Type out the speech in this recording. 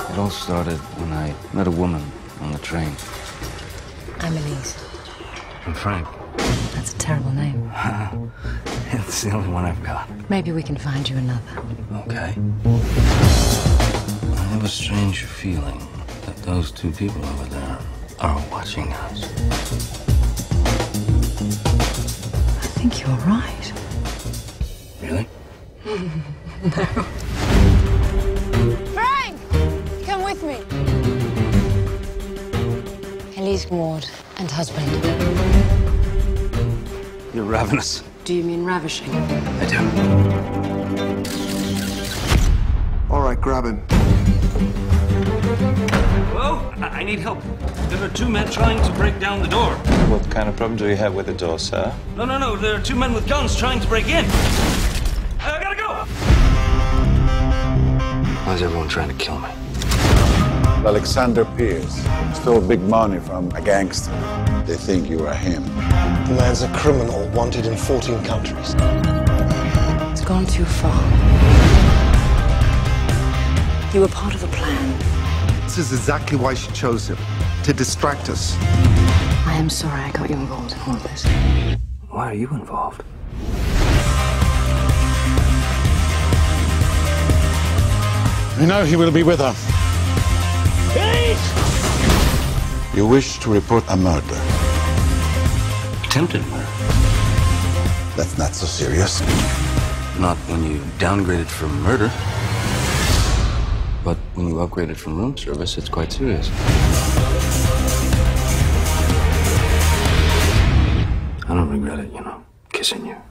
It all started when I met a woman on the train. I'm Elise. I'm Frank. That's a terrible name. It's the only one I've got. Maybe we can find you another. Okay. I have a strange feeling that those two people over there are watching us. I think you're right. Really? No. Frank! Come with me. Elise Ward and husband. You're ravenous. Do you mean ravishing? I do. All right, grab him. Hello? I need help. There are two men trying to break down the door. What kind of problem do you have with the door, sir? No. There are two men with guns trying to break in. I gotta go! Why is everyone trying to kill me? Alexander Pierce stole big money from a gangster. They think you are him. The man's a criminal wanted in 14 countries. It's gone too far. You were part of the plan. This is exactly why she chose him. To distract us. I am sorry I got you involved in all of this. Why are you involved? You know he will be with her. You wish to report a murder. Attempted murder. That's not so serious. Not when you downgrade it from murder. But when you upgrade it from room service, it's quite serious. I don't regret it, kissing you.